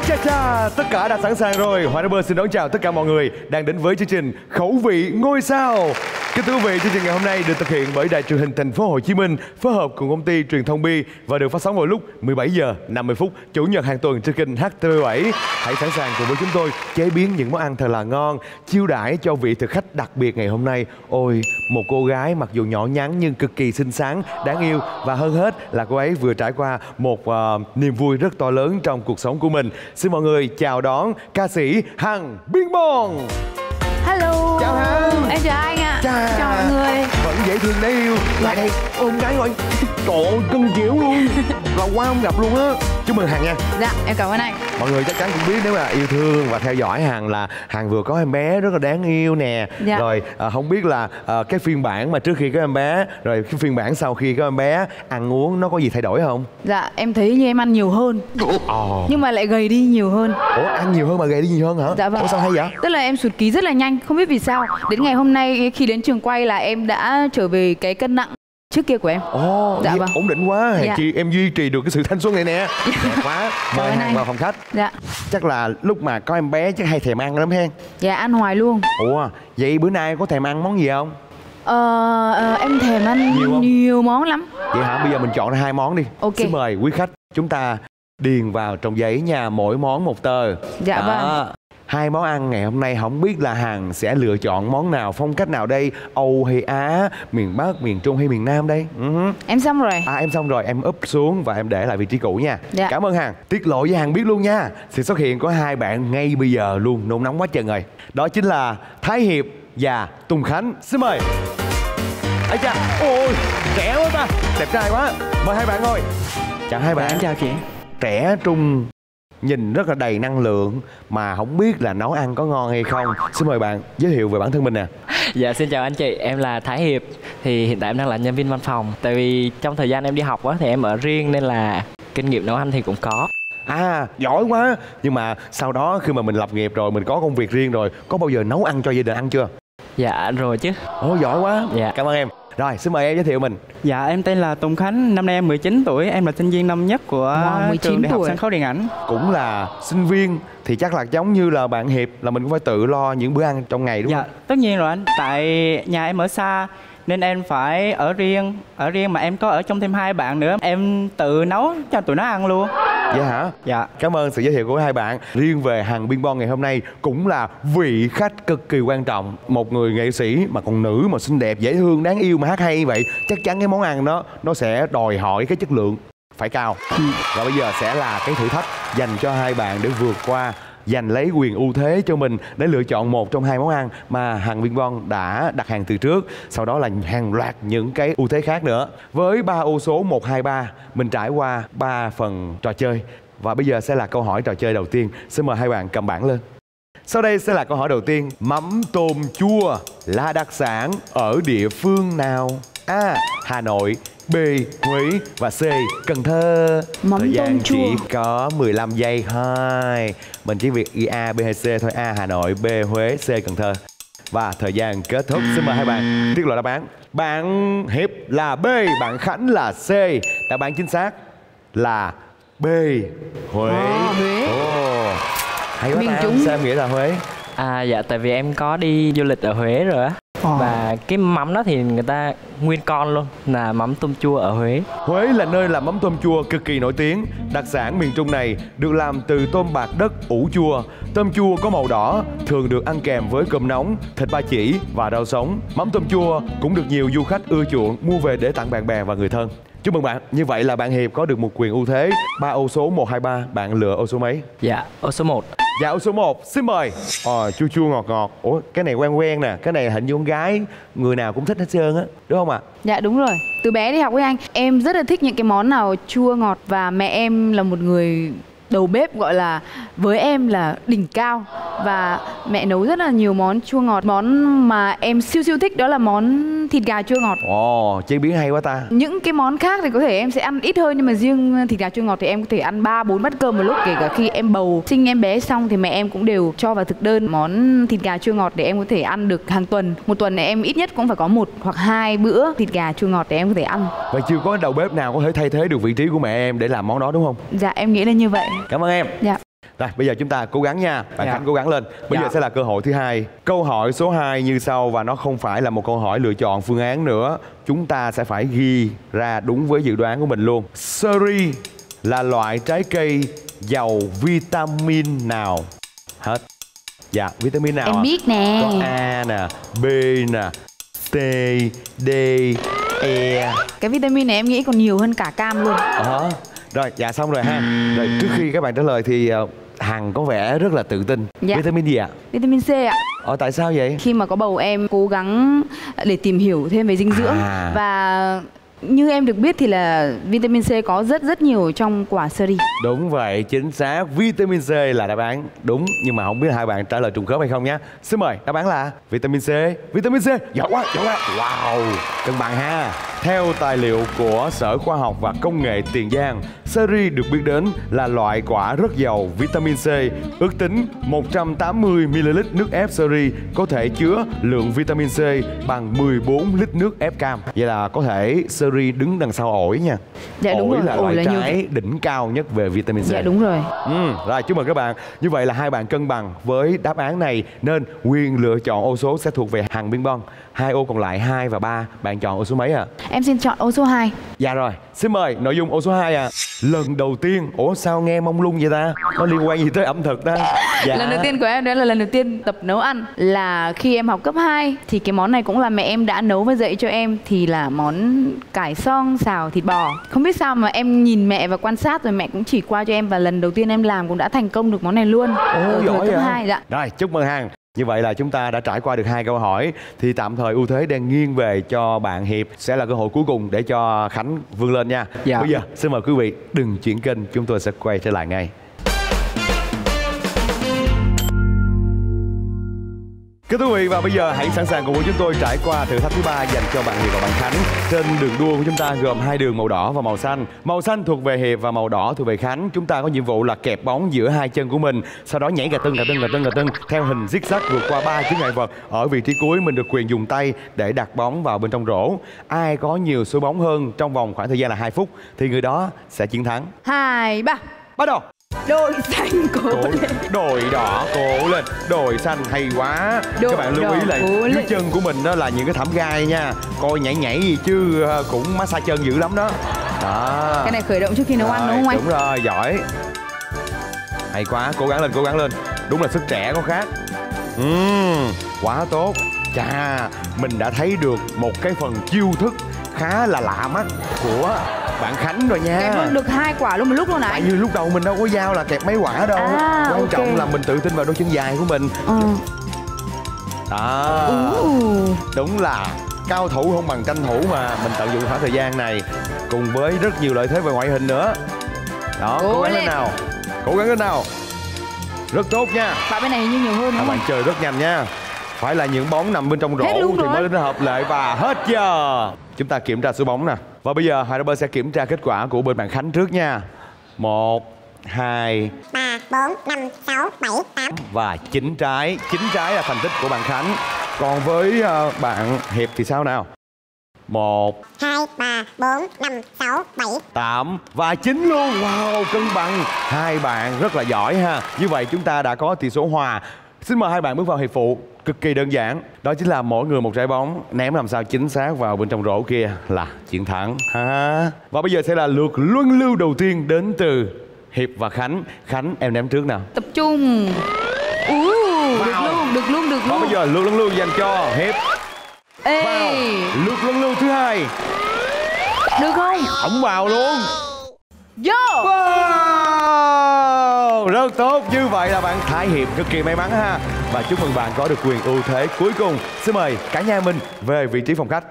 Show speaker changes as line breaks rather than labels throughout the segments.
Cha cha, tất cả đã sẵn sàng rồi. Hoàng Anh xin đón chào tất cả mọi người đang đến với chương trình Khẩu vị ngôi sao. Kính thưa quý vị, chương trình ngày hôm nay được thực hiện bởi Đài Truyền hình Thành phố Hồ Chí Minh phối hợp cùng công ty Truyền thông Bi và được phát sóng vào lúc 17 giờ 50 phút chủ nhật hàng tuần trên kênh HTV7. Hãy sẵn sàng cùng với chúng tôi chế biến những món ăn thật là ngon, chiêu đãi cho vị thực khách đặc biệt ngày hôm nay. Ôi, một cô gái mặc dù nhỏ nhắn nhưng cực kỳ xinh xắn, đáng yêu, và hơn hết là cô ấy vừa trải qua một niềm vui rất to lớn trong cuộc sống của mình. Xin mọi người chào đón ca sĩ Hằng Biên Bon.
Hello.
Chào Hằng.
Em chào anh ạ.
Chào
mọi người.
Vẫn dễ thương đấy yêu. Lại đây ôm gái rồi. Trời ơi, cưng chiều luôn. Lâu quá không gặp luôn á. Chúc mừng Hằng nha.
Dạ em cảm ơn anh.
Mọi người chắc chắn cũng biết nếu mà yêu thương và theo dõi Hằng là Hằng vừa có em bé rất là đáng yêu nè.
Dạ.
Rồi không biết là cái phiên bản mà trước khi có em bé, rồi cái phiên bản sau khi có em bé, ăn uống nó có gì thay đổi không?
Dạ em thấy như em ăn nhiều hơn. Nhưng mà lại gầy đi nhiều hơn.
Ủa, ăn nhiều hơn mà gầy đi nhiều hơn hả?
Dạ vâng.
Ủa sao hay vậy?
Tức là em sụt ký rất là nhanh, không biết vì sao. Đến ngày hôm nay khi đến trường quay là em đã trở về cái cân nặng trước kia của em.
Ồ,
dạ vâng.
Ổn định quá. Hèn
dạ.
chi em duy trì được cái sự thanh xuân này nè. Đẹp quá. Mời Hằng vào phòng khách.
Dạ.
Chắc là lúc mà có em bé chắc hay thèm ăn lắm hen.
Dạ ăn hoài luôn.
Ủa, vậy bữa nay có thèm ăn món gì không?
Em thèm ăn
Nhiều
nhiều món lắm.
Vậy hả? Bây giờ mình chọn ra 2 món đi.
Ok.
Xin mời quý khách chúng ta điền vào trong giấy nha, mỗi món một tờ.
Dạ vâng.
2 món ăn ngày hôm nay không biết là Hằng sẽ lựa chọn món nào, phong cách nào đây? Âu hay Á, miền Bắc, miền Trung hay miền Nam đây?
Em xong rồi.
Em xong rồi, em úp xuống và em để lại vị trí cũ nha.
Dạ.
Cảm ơn Hằng. Tiết lộ với Hằng biết luôn nha, sự xuất hiện của 2 bạn ngay bây giờ luôn, nôn nóng quá chừng rồi. Đó chính là Thái Hiệp và Tùng Khánh. Xin mời. Ây cha, ôi, trẻ quá ta, đẹp trai quá. Mời 2 bạn ngồi. Chào 2 bạn.
Chào chị.
Trẻ trung, nhìn rất là đầy năng lượng, mà không biết là nấu ăn có ngon hay không. Xin mời bạn giới thiệu về bản thân mình nè.
Dạ xin chào anh chị, em là Thái Hiệp. Thì hiện tại em đang là nhân viên văn phòng. Tại vì trong thời gian em đi học á thì em ở riêng nên là kinh nghiệm nấu ăn thì cũng có.
Giỏi quá. Nhưng mà sau đó khi mà mình lập nghiệp rồi, mình có công việc riêng rồi, có bao giờ nấu ăn cho gia đình ăn chưa?
Dạ rồi chứ.
Ồ, giỏi quá.
Dạ.
Cảm ơn em. Rồi, xin mời em giới thiệu mình.
Dạ, em tên là Tùng Khánh, năm nay em 19 tuổi, em là sinh viên năm nhất của trường Đại học Sân khấu Điện ảnh.
Cũng là sinh viên thì chắc là giống như là bạn Hiệp, là mình cũng phải tự lo những bữa ăn trong ngày đúng không?
Dạ, tất nhiên rồi anh. Tại nhà em ở xa nên em phải ở riêng mà em có ở trong thêm 2 bạn nữa. Em tự nấu cho tụi nó ăn luôn.
Vậy hả?
Dạ.
Cảm ơn sự giới thiệu của 2 bạn. Riêng về Hằng Biên Bon ngày hôm nay cũng là vị khách cực kỳ quan trọng. Một người nghệ sĩ mà còn nữ mà xinh đẹp, dễ thương, đáng yêu mà hát hay như vậy, chắc chắn cái món ăn đó nó sẽ đòi hỏi cái chất lượng phải cao. Và bây giờ sẽ là cái thử thách dành cho 2 bạn để vượt qua, giành lấy quyền ưu thế cho mình để lựa chọn một trong 2 món ăn mà Hằng Biên Bon đã đặt hàng từ trước. Sau đó là hàng loạt những cái ưu thế khác nữa. Với 3 ô số 1, 2, 3, mình trải qua 3 phần trò chơi. Và bây giờ sẽ là câu hỏi trò chơi đầu tiên. Xin mời 2 bạn cầm bảng lên. Sau đây sẽ là câu hỏi đầu tiên. Mắm tôm chua là đặc sản ở địa phương nào? A. Hà Nội, B. Huế và C. Cần Thơ.
Mắm
Thời gian
tôm chua.
chỉ có 15 giây thôi. Mình chỉ việc ghi A, B hay C thôi. A. Hà Nội, B. Huế, C. Cần Thơ. Và thời gian kết thúc. Xin mời 2 bạn tiết lộ đáp án. Bạn Hiệp là B, bạn Khánh là C. Đáp án chính xác là B. Huế.
Huế.
Hay quá
Miền
ta.
Trung.
Sao em nghĩ là Huế?
Dạ tại vì em có đi du lịch ở Huế rồi á. Và cái mắm đó thì người ta nguyên con luôn, là mắm tôm chua ở Huế.
Huế là nơi làm mắm tôm chua cực kỳ nổi tiếng. Đặc sản miền Trung này được làm từ tôm bạc đất ủ chua. Tôm chua có màu đỏ, thường được ăn kèm với cơm nóng, thịt ba chỉ và rau sống. Mắm tôm chua cũng được nhiều du khách ưa chuộng mua về để tặng bạn bè và người thân. Chúc mừng bạn. Như vậy là bạn Hiệp có được một quyền ưu thế. 3 ô số 1, 2, 3. Bạn lựa ô số mấy?
Dạ, ô số 1.
Dạ, ô số 1. Xin mời. Chua chua ngọt ngọt. Ủa, cái này quen quen nè. Cái này hình như con gái người nào cũng thích hết trơn á, đúng không ạ?
Dạ đúng rồi. Từ bé đi học với anh, em rất là thích những cái món nào chua ngọt. Và mẹ em là một người đầu bếp gọi là với em là đỉnh cao. Và mẹ nấu rất là nhiều món chua ngọt. Món mà em siêu thích đó là món thịt gà chua ngọt.
Chế biến hay quá ta.
Những cái món khác thì có thể em sẽ ăn ít hơn, nhưng mà riêng thịt gà chua ngọt thì em có thể ăn 3-4 bát cơm một lúc. Kể cả khi em bầu sinh em bé xong thì mẹ em cũng đều cho vào thực đơn món thịt gà chua ngọt để em có thể ăn được hàng tuần. Một tuần này em ít nhất cũng phải có 1 hoặc 2 bữa thịt gà chua ngọt để em có thể ăn.
Vậy chưa có đầu bếp nào có thể thay thế được vị trí của mẹ em để làm món đó đúng không?
Dạ em nghĩ là như vậy.
Cảm ơn em.
Dạ.
Rồi bây giờ chúng ta cố gắng nha. Bạn
Dạ.
Khánh cố gắng lên. Bây
Dạ.
giờ sẽ là cơ hội thứ hai. Câu hỏi số 2 như sau, và nó không phải là một câu hỏi lựa chọn phương án nữa. Chúng ta sẽ phải ghi ra đúng với dự đoán của mình luôn. Seri là loại trái cây giàu vitamin nào? Hết. Dạ, vitamin nào?
Em biết nè.
Có A nè, B nè, T, D, E.
Cái vitamin này em nghĩ còn nhiều hơn cả cam luôn.
Rồi, dạ xong rồi ha. Rồi trước khi các bạn trả lời thì Hằng có vẻ rất là tự tin.
Dạ.
Vitamin gì ạ?
Vitamin C ạ.
Tại sao vậy?
Khi mà có bầu em cố gắng để tìm hiểu thêm về dinh dưỡng. Và như em được biết thì là vitamin C có rất nhiều trong quả seri.
Đúng vậy, chính xác. Vitamin C là đáp án đúng. Nhưng mà không biết hai bạn trả lời trùng khớp hay không nhé. Xin mời, đáp án là vitamin C. Vitamin C, giỏi quá, giỏi quá. Wow, cân bằng ha. Theo tài liệu của Sở Khoa học và Công nghệ Tiền Giang, seri được biết đến là loại quả rất giàu vitamin C. Ước tính 180ml nước ép seri có thể chứa lượng vitamin C bằng 14 lít nước ép cam. Vậy là có thể seri đứng đằng sau ổi nha.
Dạ đúng
ổi
rồi,
là
ổi
loại
là nhiều.
trái đỉnh cao nhất về vitamin C.
Dạ đúng rồi.
Rồi chúc mừng các bạn. Như vậy là hai bạn cân bằng với đáp án này, nên quyền lựa chọn ô số sẽ thuộc về Hằng Biên Bong. Hai ô còn lại 2 và 3, bạn chọn ô số mấy ạ?
Em xin chọn ô số 2.
Dạ rồi, xin mời nội dung ô số 2 ạ. Lần đầu tiên, sao nghe mông lung vậy ta? Nó liên quan gì tới ẩm thực ta? Dạ.
Lần đầu tiên của em đó là lần đầu tiên tập nấu ăn. Là khi em học cấp 2 thì cái món này cũng là mẹ em đã nấu và dạy cho em. Thì là món cải xoong xào thịt bò. Không biết sao mà em nhìn mẹ và quan sát rồi mẹ cũng chỉ qua cho em. Và lần đầu tiên em làm cũng đã thành công được món này luôn. Ở
giỏi
cấp
vậy?
2, dạ.
Rồi, chúc mừng Hằng. Như vậy là chúng ta đã trải qua được 2 câu hỏi. Thì tạm thời ưu thế đang nghiêng về cho bạn Hiệp. Sẽ là cơ hội cuối cùng để cho Khánh vươn lên nha.
Dạ.
Bây giờ xin mời quý vị đừng chuyển kênh, chúng tôi sẽ quay trở lại ngay. Kính thưa quý vị, và bây giờ hãy sẵn sàng cùng với chúng tôi trải qua thử thách thứ 3 dành cho bạn Hiệp và bạn Khánh. Trên đường đua của chúng ta gồm 2 đường màu đỏ và màu xanh. Màu xanh thuộc về Hiệp và màu đỏ thuộc về Khánh. Chúng ta có nhiệm vụ là kẹp bóng giữa 2 chân của mình, sau đó nhảy gà tưng theo hình zigzag vượt qua 3 chướng ngại vật. Ở vị trí cuối mình được quyền dùng tay để đặt bóng vào bên trong rổ. Ai có nhiều số bóng hơn trong vòng khoảng thời gian là 2 phút thì người đó sẽ chiến thắng.
2, 3.
Bắt đầu.
Đôi xanh cố lên.
Đội đỏ cố lên, đội xanh hay quá.
Đội
Các bạn lưu ý
đỏ
là
cố
dưới
lên.
chân của mình đó là những cái thảm gai nha. Coi nhảy gì chứ cũng massage chân dữ lắm đó. Đó.
Cái này khởi động trước khi nấu ăn đúng không anh?
Đúng rồi, giỏi. Hay quá, cố gắng lên. Đúng là sức trẻ có khác. Quá tốt. Chà, mình đã thấy được một cái phần chiêu thức khá là lạ mắt của bạn Khánh rồi nha.
Kẹp luôn được 2 quả luôn một lúc luôn
Tại
này.
vì lúc đầu mình đâu có dao là kẹp mấy quả đâu. Quan
ok.
trọng là mình tự tin vào đôi chân dài của mình. Đó. Đúng là cao thủ không bằng tranh thủ mà. Mình tận dụng khoảng thời gian này cùng với rất nhiều lợi thế về ngoại hình nữa. Đó, cố gắng lên nào. Cố gắng lên nào. Rất tốt nha.
Bạn bên này hình như nhiều hơn đúng
Các
không?
bạn chơi rất nhanh nha. Phải là những bóng nằm bên trong rổ
Hết luôn
thì
rồi.
mới đến hợp lệ và hết giờ. Chúng ta kiểm tra số bóng nè. Và bây giờ hai rapper sẽ kiểm tra kết quả của bên bạn Khánh trước nha. 1, 2,
3, 4, 5, 6, 7, 8.
và 9 trái. 9 trái là thành tích của bạn Khánh. Còn với bạn Hiệp thì sao nào? 1,
2, 3, 4, 5, 6, 7.
8 và 9 luôn. Wow, cân bằng. Hai bạn rất là giỏi ha. Như vậy chúng ta đã có tỷ số hòa. Xin mời hai bạn bước vào hiệp phụ. Cực kỳ đơn giản. Đó chính là mỗi người một trái bóng, ném làm sao chính xác vào bên trong rổ kia là chiến thắng ha. Và bây giờ sẽ là lượt luân lưu đầu tiên đến từ Hiệp và Khánh. Khánh, em ném trước nào.
Tập trung.
Wow.
Được luôn.
Và bây giờ lượt luân lưu dành cho Hiệp.
Ê,
Vào. Lượt luân lưu thứ hai.
được không?
Ổng vào luôn.
Vô.
Wow, rất tốt. Như vậy là bạn Thái Hiệp cực kỳ may mắn ha. Và chúc mừng bạn có được quyền ưu thế cuối cùng. Xin mời cả nhà mình về vị trí phòng khách.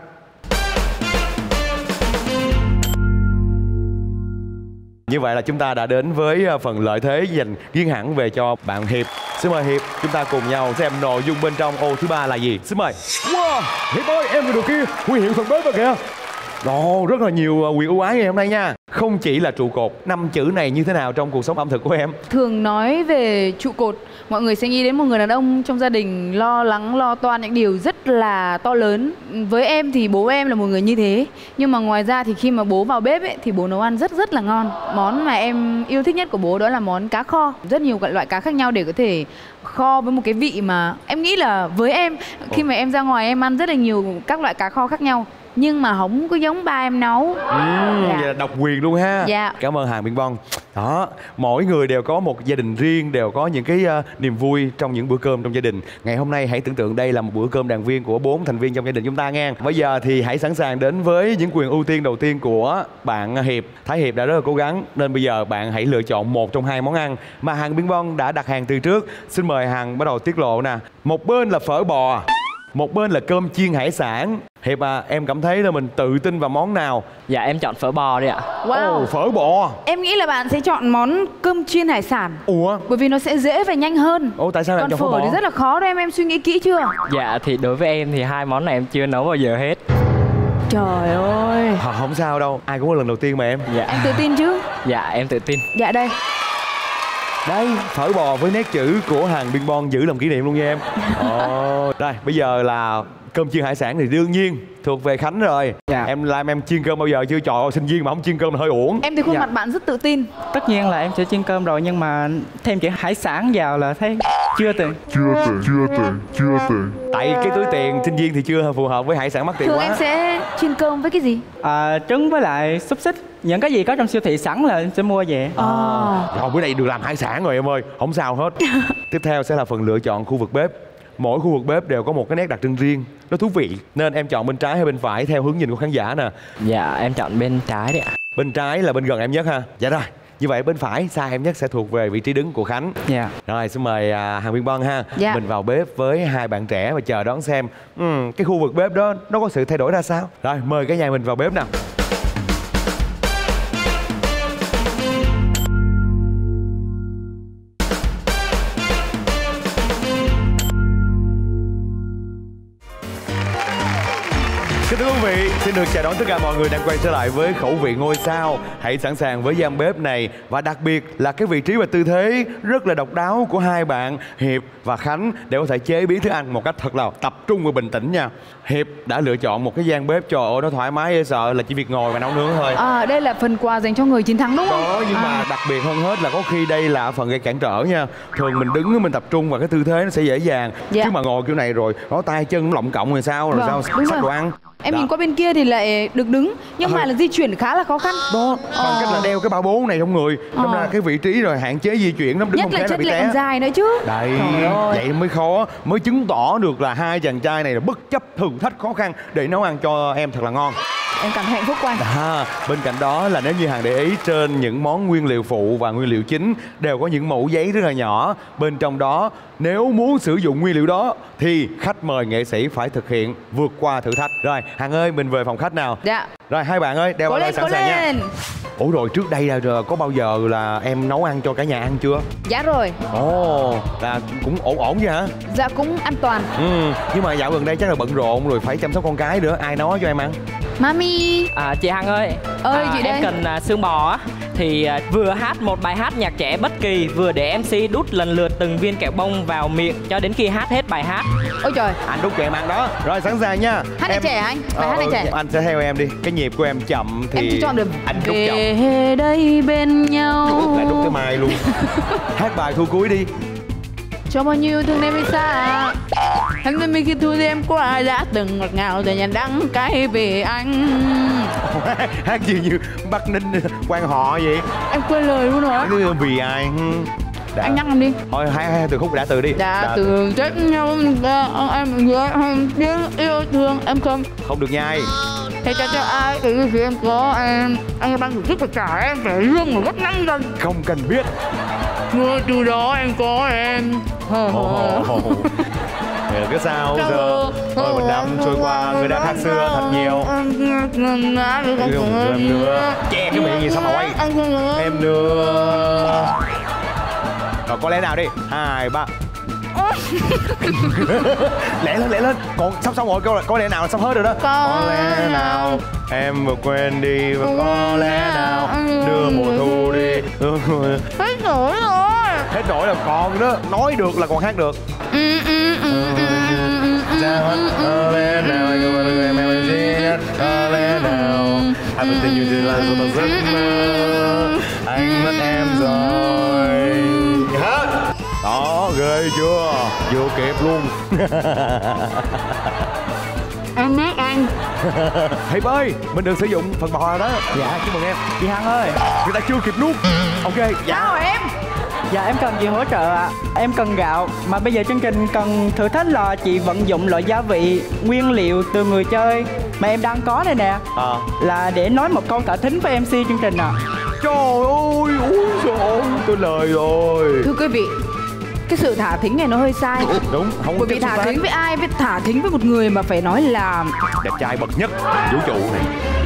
Như vậy là chúng ta đã đến với phần lợi thế dành riêng hẳn về cho bạn Hiệp. Xin mời Hiệp, chúng ta cùng nhau xem nội dung bên trong ô thứ ba là gì. Xin mời. Wow, Hiệp ơi, em người đồ kia, huy hiệu thần bếp rồi kìa. Ồ, rất là nhiều quyền ưu ái ngày hôm nay nha. Không chỉ là trụ cột, 5 chữ này như thế nào trong cuộc sống ẩm thực của em?
Thường nói về trụ cột, mọi người sẽ nghĩ đến một người đàn ông trong gia đình lo lắng, lo toan những điều rất là to lớn. Với em thì bố em là một người như thế. Nhưng mà ngoài ra thì khi mà bố vào bếp ấy, thì bố nấu ăn rất rất là ngon. Món mà em yêu thích nhất của bố đó là món cá kho. Rất nhiều loại cá khác nhau để có thể kho với một cái vị mà em nghĩ là với em, khi mà em ra ngoài em ăn rất là nhiều các loại cá kho khác nhau, nhưng mà không có giống ba em nấu.
Vậy là độc quyền luôn ha.
Dạ.
Cảm ơn Hàng Biên Bon. Đó, mỗi người đều có một gia đình riêng, đều có những cái niềm vui trong những bữa cơm trong gia đình. Ngày hôm nay hãy tưởng tượng đây là một bữa cơm đoàn viên của 4 thành viên trong gia đình chúng ta nghe. Bây giờ thì hãy sẵn sàng đến với những quyền ưu tiên đầu tiên của bạn Hiệp. Thái Hiệp đã rất là cố gắng nên bây giờ bạn hãy lựa chọn một trong 2 món ăn mà Hàng Biên Bon đã đặt hàng từ trước. Xin mời Hàng bắt đầu tiết lộ nè. Một bên là phở bò, một bên là cơm chiên hải sản. Hiệp à, em cảm thấy là mình tự tin vào món nào?
Dạ em chọn phở bò đi ạ.
Wow.
Phở bò.
Em nghĩ là bạn sẽ chọn món cơm chiên hải sản.
Ủa?
Bởi vì nó sẽ dễ và nhanh hơn.
Ủa tại sao lại
Còn
chọn phở
phở
bò?
thì rất là khó đấy, em suy nghĩ kỹ chưa?
Dạ thì đối với em thì 2 món này em chưa nấu bao giờ hết.
Trời ơi.
Không sao đâu, ai cũng có lần đầu tiên mà em.
Dạ.
Em tự tin chứ?
Dạ em tự tin.
Dạ đây.
Đây, phở bò với nét chữ của Hàng Biên Bon giữ làm kỷ niệm luôn nha em. Rồi, bây giờ là cơm chiên hải sản thì đương nhiên thuộc về Khánh rồi.
Dạ.
Em làm em chiên cơm bao giờ chưa? Trời ơi, sinh viên mà không chiên cơm là hơi uổng.
Em thấy khuôn
Dạ.
mặt bạn rất tự tin.
Tất nhiên là em sẽ chiên cơm rồi, nhưng mà thêm chữ hải sản vào là thấy chưa từng.
Tại cái túi tiền sinh viên thì chưa phù hợp với hải sản mắc tiền
Thường
quá.
em sẽ chiên cơm với cái gì?
Trứng với lại xúc xích, những cái gì có trong siêu thị sẵn là em sẽ mua về.
Rồi bữa nay được làm hải sản rồi em ơi, không sao hết. Tiếp theo sẽ là phần lựa chọn khu vực bếp. Mỗi khu vực bếp đều có một cái nét đặc trưng riêng, nó thú vị. Nên em chọn bên trái hay bên phải theo hướng nhìn của khán giả nè.
Dạ em chọn bên trái đi ạ.
Bên trái là bên gần em nhất ha. Dạ rồi, như vậy bên phải xa em nhất sẽ thuộc về vị trí đứng của Khánh.
Dạ.
Rồi xin mời Hàng Biên Bon ha.
Dạ.
Mình vào bếp với 2 bạn trẻ và chờ đón xem cái khu vực bếp đó nó có sự thay đổi ra sao. Rồi mời cả nhà mình vào bếp nào. Kính thưa quý vị, xin được chào đón tất cả mọi người đang quay trở lại với Khẩu vị ngôi sao. Hãy sẵn sàng với gian bếp này và đặc biệt là cái vị trí và tư thế rất là độc đáo của 2 bạn Hiệp và Khánh để có thể chế biến thức ăn một cách thật là tập trung và bình tĩnh nha. Hiệp đã lựa chọn một cái gian bếp trời ơi nó thoải mái dễ sợ, là chỉ việc ngồi và nấu nướng thôi.
Đây là phần quà dành cho người chiến thắng đúng không?
Đó, nhưng mà đặc biệt hơn hết là có khi đây là phần gây cản trở nha. Thường mình đứng mình tập trung vào cái tư thế nó sẽ dễ dàng.
Dạ.
Chứ mà ngồi kiểu này rồi có tay chân nó lọng cộng rồi sao? Rồi
Vâng,
sao
đúng
xách
rồi.
đồ ăn.
Em
Đó.
nhìn qua bên kia thì lại được đứng, nhưng mà là di chuyển khá là khó khăn.
Đó, bằng cách là đeo cái ba bố này trong người. Đâm ra cái vị trí rồi hạn chế di chuyển lắm, đứng
Nhất
không
là
khéo là
chất
bị
lại
té.
còn dài nữa chứ.
Đấy,
Trời ơi.
vậy mới khó, mới chứng tỏ được là 2 chàng trai này là bất chấp thử thách khó khăn để nấu ăn cho em thật là ngon.
Em cảm thấy hạnh phúc quá.
Bên cạnh đó là nếu như Hàng để ý trên những món nguyên liệu phụ và nguyên liệu chính đều có những mẩu giấy rất là nhỏ. Bên trong đó nếu muốn sử dụng nguyên liệu đó thì khách mời nghệ sĩ phải thực hiện vượt qua thử thách. Rồi Hàng ơi, mình về phòng khách nào.
Dạ.
Rồi 2 bạn ơi, đeo
Cố
vào đây
lên,
sẵn
cố
sàng nha.
lên.
Ủa rồi trước đây là có bao giờ là em nấu ăn cho cả nhà ăn chưa?
Dạ rồi.
Ồ, là cũng ổn ổn vậy hả?
Dạ cũng an toàn.
Nhưng mà dạo gần đây chắc là bận rộn rồi, phải chăm sóc con cái nữa. Ai nấu cho em ăn?
Mami.
Chị Hằng ơi.
Chị đây.
Em cần xương bò á. Thì vừa hát một bài hát nhạc trẻ bất kỳ, vừa để MC đút lần lượt từng viên kẹo bông vào miệng cho đến khi hát hết bài hát.
Ôi trời.
Anh đút cho em ăn đó. Rồi sẵn sàng nha.
Hát này trẻ hả anh? Bài hát này trẻ.
Anh sẽ theo em đi. Cái nhịp của em chậm thì
Em chỉ chọn được
anh đút chậm.
về đây bên nhau.
Lại đút tới mai luôn. Hát bài thu cuối đi.
Cho bao nhiêu thương em xa. Anh thân mình khi thu em qua đã từng ngọt ngào rồi nhận đắng cay về anh.
Hát gì như Bắc Ninh quan họ vậy?
Em quên lời luôn rồi.
Vì ai?
Anh nhắc em đi.
Thôi hai từ khúc đã từ đi.
Đã từng trách nhau em nhớ tiếng yêu thương em không.
Không được nhai.
Hãy cho ai từ khi em có em. Anh đang thử sức phải trả em phải lương một gấp 5 lần.
Không cần biết.
Người từ đó em có em.
Cái sao giờ hơn 1 năm trôi qua, người đã khác xưa thật nhiều. Em nữa. Che cái miệng gì sao mà quay. Em nữa. Rồi có lẽ nào đi. 2, 3. lẹ lên. Còn sắp xong rồi, câu là có lẽ nào là sắp hết rồi đó.
Có lẽ nào
Em vừa quên đi và có lẽ nào đưa mùa thu đi.
Hết nổi rồi.
Hết nổi là còn đó, nói được là còn hát được. Có lẽ nào anh có bao giờ em duy nhất, có lẽ nào anh vẫn tình yêu chỉ là một giấc mơ, anh mất em rồi. Hết. Đó, ghê chưa? Vừa kịp luôn.
Em biết anh.
Hiệp ơi, mình được sử dụng phần bò đó. Dạ, chúc mừng em.
Chị Hằng ơi.
Người ta chưa kịp nuốt. Ok, dạ.
Sao hả em?
Dạ em cần gì hỗ trợ ạ? Em cần gạo. Mà bây giờ chương trình cần thử thách là chị vận dụng loại gia vị, nguyên liệu từ người chơi mà em đang có đây nè. Là để nói một câu thả thính với MC chương trình ạ.
Trời ơi, ui trời ơi, tôi lời rồi.
Thưa quý vị, cái sự thả thính này nó hơi sai.
Đúng, không có
Bởi vì thả thính với ai? Với thả thính với một người mà phải nói là
đẹp trai bậc nhất vũ trụ này.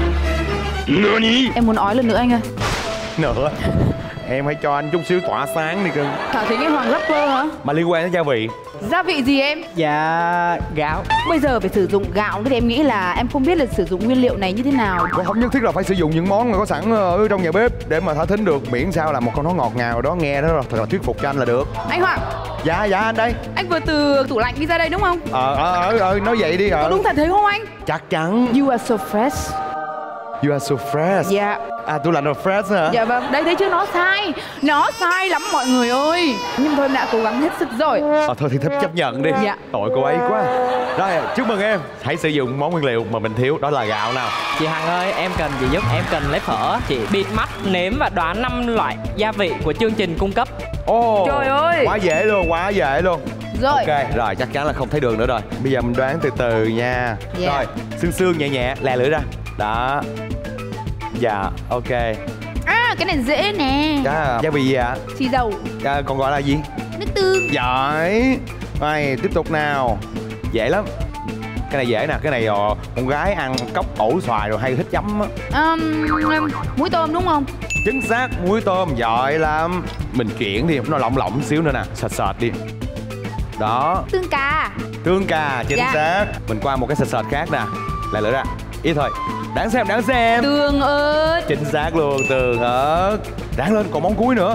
Nữa nhỉ?
em muốn nói lần nữa anh ơi.
Nữa. Em hãy cho anh chút xíu tỏa sáng đi cưng.
Thả thính em Hoàng rapper hả?
Mà liên quan đến gia vị.
Gia vị gì em?
Dạ gạo.
Bây giờ phải sử dụng gạo thì em nghĩ là em không biết là sử dụng nguyên liệu này như thế nào.
Cũng không nhất thiết là phải sử dụng những món mà có sẵn ở trong nhà bếp để mà thả thính được, miễn sao là một câu nói ngọt ngào đó nghe đó thật là thuyết phục cho anh là được.
Anh Hoàng.
Dạ dạ anh đây.
Anh vừa từ tủ lạnh đi ra đây đúng không?
Nói vậy đi.
Có đúng thật thế không anh?
Chắc chắn.
You are so fresh.
You are so fresh.
Dạ.
À, tôi là no fresh hả?
Dạ vâng, đấy thấy chứ, nó sai lắm mọi người ơi. Nhưng thôi đã cố gắng hết sức rồi.
Thôi thì thích chấp nhận đi.
Dạ.
Tội cô ấy quá. Rồi, chúc mừng em. Hãy sử dụng món nguyên liệu mà mình thiếu, đó là gạo nào.
Chị Hằng ơi, em cần chị giúp. Em cần lấy phở. Chị bịt mắt, nếm và đoán 5 loại gia vị của chương trình cung cấp.
Ồ,
trời ơi.
quá dễ luôn.
Rồi.
Ok, rồi chắc chắn là không thấy đường nữa rồi. Bây giờ mình đoán từ từ nha.
Dạ.
Rồi, sương nhẹ nhẹ, lè lưỡi ra. Đó. Dạ, ok.
À, cái này dễ nè.
Gia vị gì ạ?
Xì dầu.
Còn gọi là gì?
Nước tương.
Giỏi. Rồi, tiếp tục nào. Dễ lắm. Cái này dễ nè, cái này con gái ăn cốc ổ xoài rồi hay thích chấm á.
Muối tôm đúng không?
Chính xác, muối tôm, giỏi lắm. Mình chuyển đi, nó lỏng xíu nữa nè, sệt đi. Đó. Tương cà, chính xác. Mình qua một cái sệt khác nè. Lại lửa ra, ít thôi. Đáng xem.
Tương ớt.
Chính xác luôn, tương ớt. Đáng lên, còn món cuối nữa.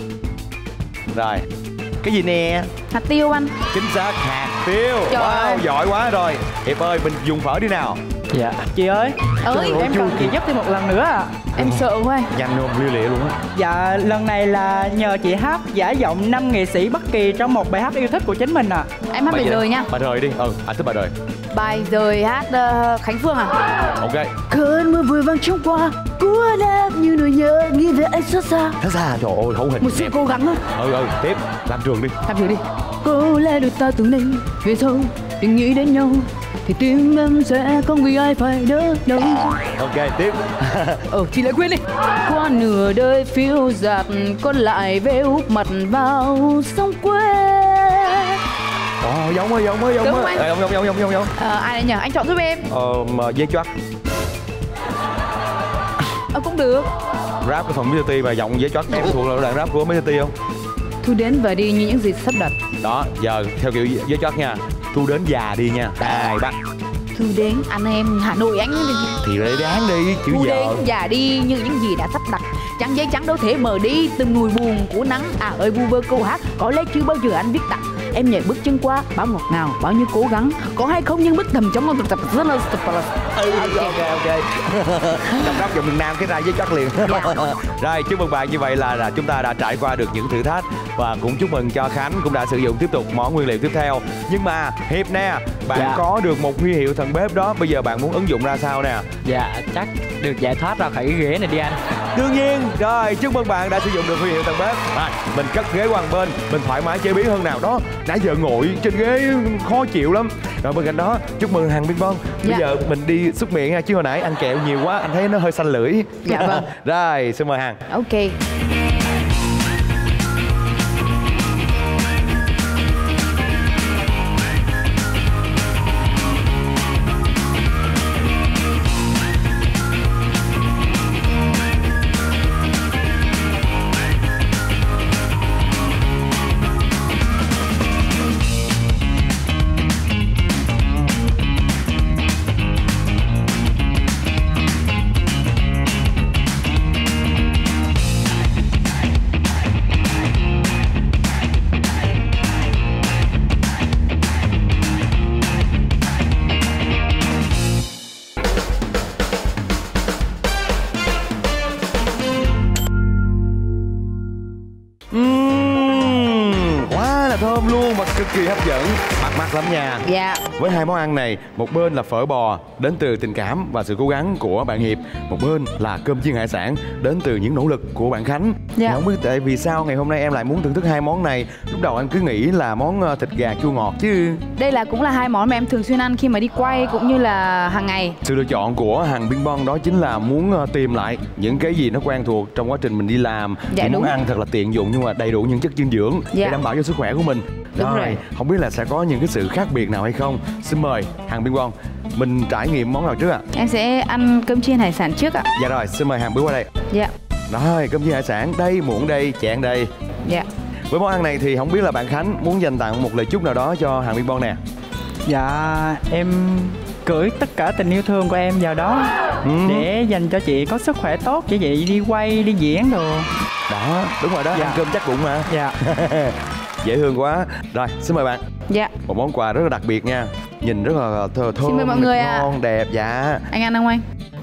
Rồi, cái gì nè?
Hạt tiêu anh.
Chính xác, hạt tiêu.
Trời
Wow,
ơi.
giỏi quá rồi. Hiệp ơi, mình dùng phở đi nào.
Dạ.
Chị ơi. Em cần chị giúp thêm một lần nữa ạ.
Em sợ quá.
Nhanh luôn, lia lịa luôn á.
Dạ, lần này là nhờ chị hát giả giọng 5 nghệ sĩ bất kỳ trong một bài hát yêu thích của chính mình ạ.
Em hát bài rời nha.
Bài rời đi, anh thích bài rời.
Bài rời hát Khánh Phương à?
Ok.
Cơn mưa vừa vang trong qua cuốn em như nỗi nhớ nghĩ về anh xót xa.
Thế ra, trời ơi, hữu hình.
Một sự cố gắng thôi.
Tiếp, làm trường đi.
Làm thử đi. Có lẽ đôi ta từng nên về sau đừng nghĩ đến nhau thì tim em sẽ không vì ai phải đỡ đâu.
Ok, tiếp.
Chị lại quên đi. Qua nửa đời phiêu dạt con lại vêu mặt vào sông quê.
Giống mới.
Đúng không anh?
Giống.
Ai đây nhỉ? Anh chọn giúp em.
Dây choắt.
Cũng được.
Rap của phòng Mr. T mà giọng dây choắt em thuộc là đoạn rap của Mr. T không?
Thu đến và đi như những gì sắp đặt.
Đó, giờ theo kiểu dây choắt nha. Thu đến già đi nha. 2, 3.
Thu đến anh em Hà Nội anh
thì để đáng đi chữ
Thu
giờ.
đến già đi như những gì đã sắp đặt. Trắng giấy trắng đâu thể mở đi từng mùi buồn của nắng. Ơi vu vơ câu hát có lẽ chưa bao giờ anh viết tặng. Em nhảy bước chân qua bao ngọt ngào bao nhiêu cố gắng. Có hay không nhưng bước thầm trong con tập rất là
Ok. Đọc rap giọng miền Nam cái ra với chót liền. Rồi, chúc mừng bạn, như vậy là chúng ta đã trải qua được những thử thách. Và cũng chúc mừng cho Khánh cũng đã sử dụng tiếp tục món nguyên liệu tiếp theo. Nhưng mà Hiệp nè, bạn có được một huy hiệu thần bếp đó. Bây giờ bạn muốn ứng dụng ra sao nè?
Dạ, chắc được giải thoát ra khỏi cái ghế này đi anh.
Đương nhiên. Rồi, chúc mừng bạn đã sử dụng được huy hiệu thần bếp. Rồi, mình cất ghế qua một bên, mình thoải mái chế biến hơn nào đó. Nãy giờ ngồi trên ghế khó chịu lắm. Rồi bên cạnh đó, chúc mừng Hằng Bing Bong. Bây giờ mình đi xúc miệng nha, chứ hồi nãy ăn kẹo nhiều quá, anh thấy nó hơi xanh lưỡi.
Dạ vâng.
Rồi, xin mời Hằng.
Ok.
Quá là thơm luôn và cực kỳ hấp dẫn, bắt mắt lắm nha.
Dạ.
Với hai món ăn này, một bên là phở bò đến từ tình cảm và sự cố gắng của bạn Hiệp, một bên là cơm chiên hải sản đến từ những nỗ lực của bạn Khánh.
Dạ.
Không biết tại vì sao ngày hôm nay em lại muốn thưởng thức hai món này. Lúc đầu em cứ nghĩ là món thịt gà chua ngọt chứ.
Đây là cũng là hai món mà em thường xuyên ăn khi mà đi quay cũng như là hàng ngày.
Sự lựa chọn của Hằng Biên Bon đó chính là muốn tìm lại những cái gì nó quen thuộc trong quá trình mình đi làm.
Dạ,
những món
đúng.
ăn thật là tiện dụng nhưng mà đầy đủ những chất dinh dưỡng để
Dạ.
đảm bảo cho sức khỏe của mình.
Đúng rồi.
Không biết là sẽ có những cái sự khác biệt nào hay không. Xin mời Hằng Biên Bon, mình trải nghiệm món nào trước ạ?
Em sẽ ăn cơm chiên hải sản trước ạ.
Dạ rồi, xin mời Hằng bước qua đây.
Dạ.
Rồi, cơm chiên hải sản đây, muỗng đây, chén đây.
Dạ.
Với món ăn này thì không biết là bạn Khánh muốn dành tặng một lời chúc nào đó cho Hằng Biên Bon nè.
Dạ, em gửi tất cả tình yêu thương của em vào đó để dành cho chị có sức khỏe tốt, cho chị đi quay, đi diễn đồ.
Đó, đúng rồi đó,
Dạ.
ăn cơm chắc bụng mà.
Dạ.
Dễ thương quá. Rồi, xin mời bạn.
Dạ.
Một món quà rất là đặc biệt nha. Nhìn rất là thơm,
Xin mời mọi người ạ.
ngon, đẹp, dạ.
Anh ăn không anh?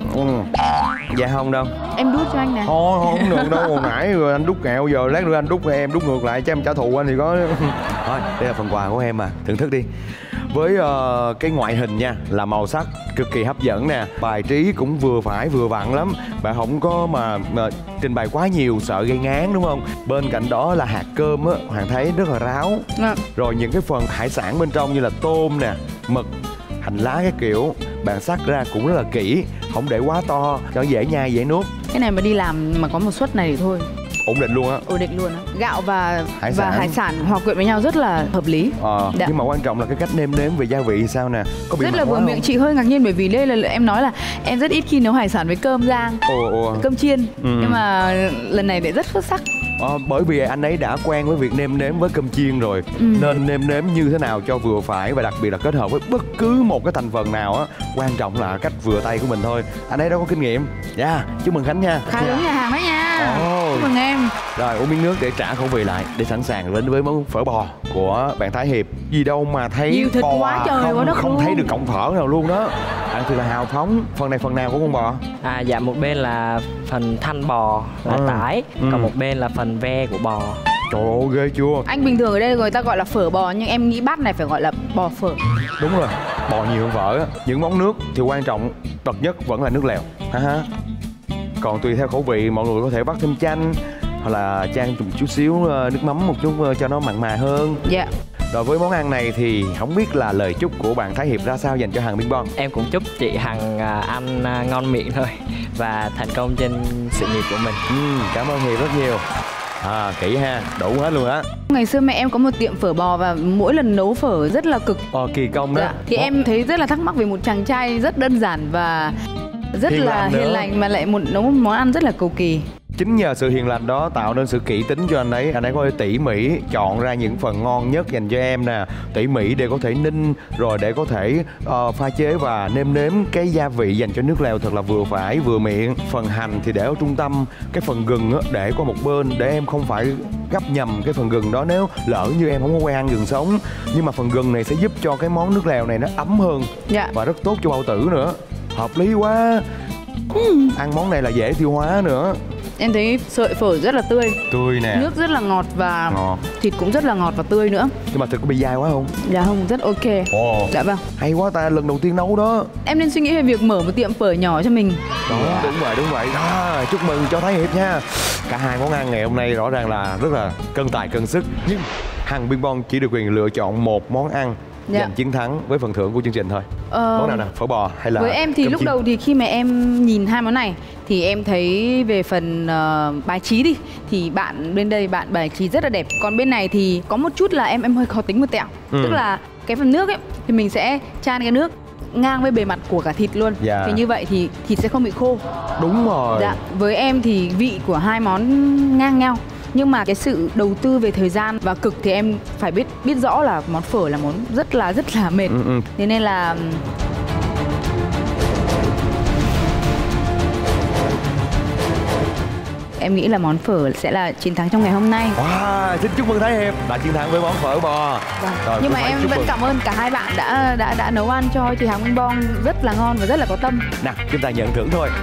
Dạ không đâu.
Em đút cho anh nè.
Thôi, không được đâu, hồi nãy rồi anh đút kẹo, giờ lát nữa anh đút em đút ngược lại cho em trả thù anh thì có. Thôi, đây là phần quà của em mà, thưởng thức đi. Với cái ngoại hình nha, là màu sắc cực kỳ hấp dẫn nè, bài trí cũng vừa phải vừa vặn lắm. Bạn không có mà trình bày quá nhiều sợ gây ngán đúng không? Bên cạnh đó là hạt cơm á, Hoàng thấy rất là ráo.
Dạ.
Rồi những cái phần hải sản bên trong như là tôm nè, mực, hành lá cái kiểu, bạn sắc ra cũng rất là kỹ, không để quá to cho dễ nhai dễ nuốt.
Cái này mà đi làm mà có một suất này thì thôi,
Ổn định luôn á.
ổn định luôn á. Gạo và
Hải sản.
hải sản hòa quyện với nhau rất là hợp lý. Dạ.
Nhưng mà quan trọng là cái cách nêm nếm về gia vị sao nè, có bị
Rất
mặn
là
quá
vừa
không?
miệng, chị hơi ngạc nhiên bởi vì đây là em nói là em rất ít khi nấu hải sản với cơm rang, cơm chiên, nhưng mà lần này lại rất xuất sắc.
Bởi vì anh ấy đã quen với việc nêm nếm với cơm chiên rồi, nên nêm nếm như thế nào cho vừa phải và đặc biệt là kết hợp với bất cứ một cái thành phần nào á, quan trọng là cách vừa tay của mình thôi. Anh ấy đã có kinh nghiệm. Dạ, chúc mừng Khánh nha.
Khá giống nhà hàng đấy nha. Chúc mừng em.
Rồi uống miếng nước để trả khẩu vị lại, để sẵn sàng đến với món phở bò của bạn Thái Hiệp. Gì đâu mà thấy
nhiều thịt
bò
quá trời
không,
quá đất
không
luôn.
thấy được cọng phở nào luôn đó. Ăn thì là hào phóng. Phần này phần nào của con bò?
Dạ, một bên là phần thanh bò là tái, còn một bên là phần ve của bò.
Trời ơi, ghê chưa?
Anh bình thường ở đây người ta gọi là phở bò, nhưng em nghĩ bát này phải gọi là bò phở.
Đúng rồi, bò nhiều hơn phở á. Những món nước thì quan trọng bậc nhất vẫn là nước lèo. Còn tùy theo khẩu vị, mọi người có thể vắt thêm chanh hoặc là chan một chút xíu nước mắm một chút cho nó mặn mà hơn.
Dạ.
Rồi với món ăn này thì không biết là lời chúc của bạn Thái Hiệp ra sao dành cho Hằng Biên Bon?
Em cũng chúc chị Hằng ăn ngon miệng thôi và thành công trên sự nghiệp của mình.
Cảm ơn Hiệp rất nhiều. Kỹ ha, đủ hết luôn á.
Ngày xưa mẹ em có một tiệm phở bò và mỗi lần nấu phở rất là cực.
Kỳ công đó.
Dạ. Thì em thấy rất là thắc mắc về một chàng trai rất đơn giản và rất
Hiền
là
lành nữa.
hiền lành mà lại nấu một món ăn rất là cầu kỳ.
Chính nhờ sự hiền lành đó tạo nên sự kỹ tính cho anh ấy có thể tỉ mỉ chọn ra những phần ngon nhất dành cho em nè, tỉ mỉ để có thể ninh, rồi để có thể pha chế và nêm nếm cái gia vị dành cho nước lèo thật là vừa phải vừa miệng. Phần hành thì để ở trung tâm, cái phần gừng á để qua một bên để em không phải gắp nhầm cái phần gừng đó nếu lỡ như em không có quen ăn gừng sống. Nhưng mà phần gừng này sẽ giúp cho cái món nước lèo này nó ấm hơn.
Dạ.
Và rất tốt cho bao tử nữa. Hợp lý quá. Ăn món này là dễ tiêu hóa nữa.
Em thấy sợi phở rất là tươi,
Tươi nè.
nước rất là ngọt và
Ngọt.
thịt cũng rất là ngọt và tươi nữa.
Nhưng mà thịt có bị dai quá không?
Dạ không, rất ok. Dạ vâng.
Hay quá ta, lần đầu tiên nấu đó.
Em nên suy nghĩ về việc mở một tiệm phở nhỏ cho mình.
Đó, đúng vậy. Đó, chúc mừng cho Thái Hiệp nha. Cả hai món ăn ngày hôm nay rõ ràng là rất là cân tài cân sức. Nhưng Hằng Biên Bon chỉ được quyền lựa chọn một món ăn giành chiến thắng với phần thưởng của chương trình thôi. Món nào nè, phở bò hay là
với em thì
cơm
lúc
chiên?
đầu thì khi mà em nhìn hai món này thì em thấy về phần bài trí đi thì bạn bên đây bạn bài trí rất là đẹp, còn bên này thì có một chút là em hơi khó tính một tẹo. Tức là cái phần nước ấy thì mình sẽ chan cái nước ngang với bề mặt của cả thịt luôn.
Dạ.
Thì như vậy thì thịt sẽ không bị khô.
Đúng rồi.
Dạ. Với em thì vị của hai món ngang nhau, nhưng mà cái sự đầu tư về thời gian và cực thì em phải biết rõ là món phở là món rất là mệt. Thế nên là em nghĩ là món phở sẽ là chiến thắng trong ngày hôm nay.
Wow, xin chúc mừng Thái Hiệp đã chiến thắng với món phở bò. Rồi,
nhưng mà
cũng phải
em
chúc
vẫn
mừng.
cảm ơn cả hai bạn đã nấu ăn cho chị Hằng Biên Bon rất là ngon và rất là có tâm.
Nào, chúng ta nhận thưởng thôi.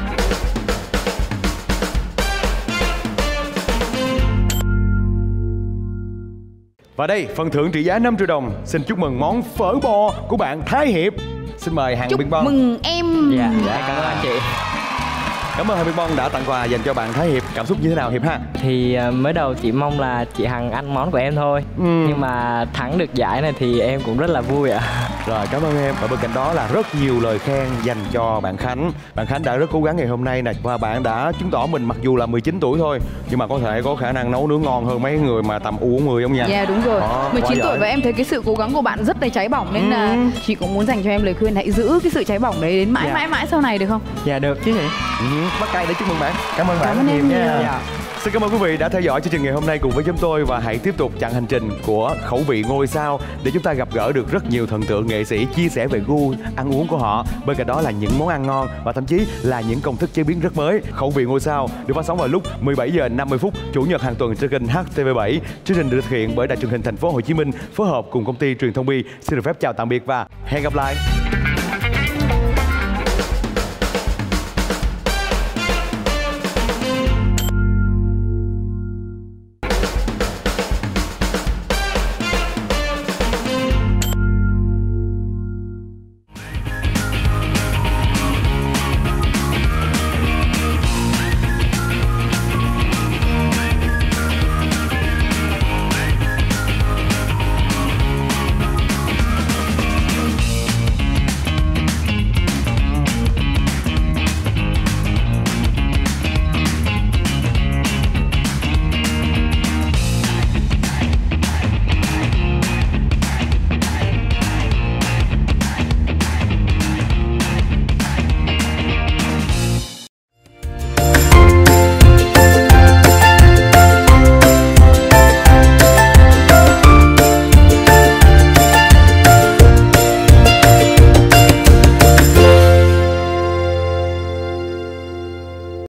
Và đây, phần thưởng trị giá 5 triệu đồng. Xin chúc mừng món phở bò của bạn Thái Hiệp. Xin mời Hằng
Chúc
Biên Bon.
mừng em.
Dạ, cảm ơn anh chị.
Cảm ơn Hằng Biên Bon đã tặng quà dành cho bạn Thái Hiệp. Cảm xúc như thế nào Hiệp ha?
Thì mới đầu chỉ mong là chị Hằng ăn món của em thôi. Nhưng mà thắng được giải này thì em cũng rất là vui ạ.
Rồi, cảm ơn em. Và bên cạnh đó là rất nhiều lời khen dành cho bạn Khánh. Bạn Khánh đã rất cố gắng ngày hôm nay nè. Và bạn đã chứng tỏ mình mặc dù là 19 tuổi thôi, nhưng mà có thể có khả năng nấu nướng ngon hơn mấy người mà tầm U40 không nha?
Dạ đúng rồi.
Đó,
19
quá
tuổi
giỏi.
và em thấy cái sự cố gắng của bạn rất là cháy bỏng, nên là chị cũng muốn dành cho em lời khuyên hãy giữ cái sự cháy bỏng đấy đến mãi mãi sau này được không?
Dạ được chứ chị.
Bắt tay để chúc mừng bạn. Cảm ơn bạn
Cảm ơn
nhiều
em
nha.
nhiều.
Dạ.
Xin cảm ơn quý vị đã theo dõi chương trình ngày hôm nay cùng với chúng tôi, và hãy tiếp tục chặng hành trình của khẩu vị ngôi sao để chúng ta gặp gỡ được rất nhiều thần tượng nghệ sĩ chia sẻ về gu ăn uống của họ. Bên cạnh đó là những món ăn ngon và thậm chí là những công thức chế biến rất mới. Khẩu vị ngôi sao được phát sóng vào lúc 17 giờ 50 phút chủ nhật hàng tuần trên kênh HTV7. Chương trình được thực hiện bởi Đài Truyền hình Thành phố Hồ Chí Minh phối hợp cùng công ty Truyền thông Bi. Xin được phép chào tạm biệt và hẹn gặp lại.